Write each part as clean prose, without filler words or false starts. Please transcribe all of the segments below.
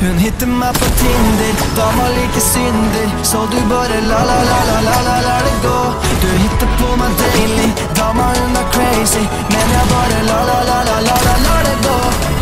Hun hitter meg på Tinder, dama liker synder, så du bare la det gå. Du hitter på meg daily, dama hun er crazy, men jeg bare la det gå.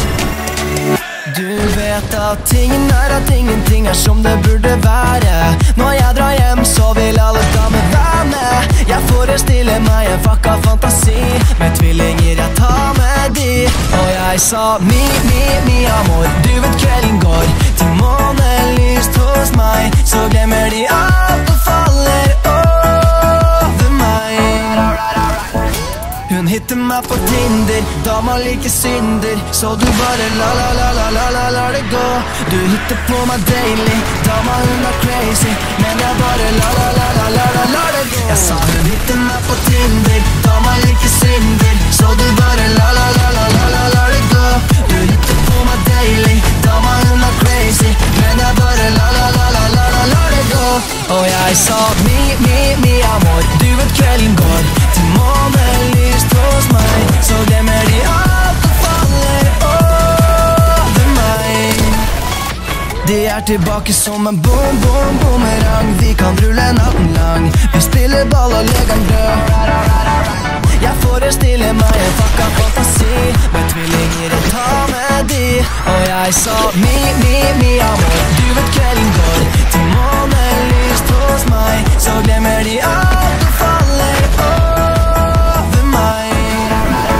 Du vet at ingenting er som det burde være. Når jeg drar hjem så vil alle damer være med. Jeg forestiller meg en fucka fantasi med tvillinger, jeg tar med de. Og jeg sa mi amor, du vet kvelden går til månelyst hos meg. Så glemmer de alt og faller over meg. Hun hitter meg på Tinder, dama liker synder, så du bare la det gå. Du hitter på meg daily, dama hun er crazy, men jeg bare la det gå. Jeg sa hun hitter meg på Tinder, dama liker synder, så du bare la det gå. Du hitter på meg daily, dama hun er crazy, men jeg bare la det gå. Og jeg sa mi amor, du vet kvelden går til månelyst hos meg, så glemmer de alt og faller over meg. De er tilbake som en boomerang, vi kan rulle natten lang. Vi spiller ball og leger død. Jeg forestiller meg en fucka fantasi med tvillinger, jeg tar med de. Og jeg sa mi amor, du vet kvelden går til månelyst hos meg, så glemmer de alt og faller over meg.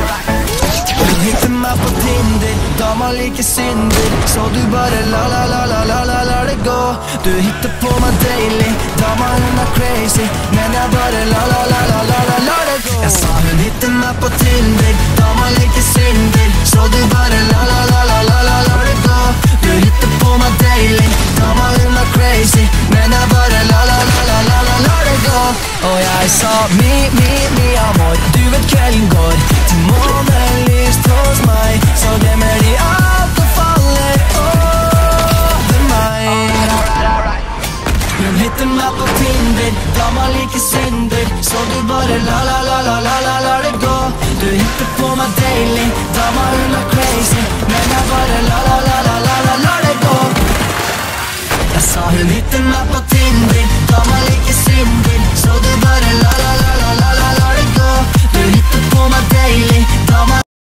Hun hitter meg på Tinder, dama liker synder, så du bare la det gå. Du hitter på meg daily, dama hun er crazy, men jeg bare la det gå. Jeg sa hun hitter meg på Tinder, dama liker synder, så du bare la det gå. Du hitter på meg daily, dama hun er crazy, men jeg bare la det gå. Og jeg sa mi amor, du vet kvelden går til månelyst hos meg, så glemmer de alt og faller over meg. Hun hitter meg på Tinder, dama liker synder, så du bare la det gå. Du hitter på meg daily, dama hun er crazy, men jeg bare la det gå. Jeg sa hun hitter meg på Tinder, dama